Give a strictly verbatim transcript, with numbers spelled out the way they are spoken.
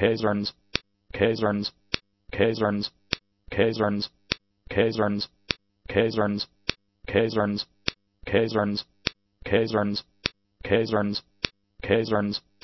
casernes, casernes, casernes, casernes, casernes, casernes, casernes, casernes, casernes, casernes, casernes,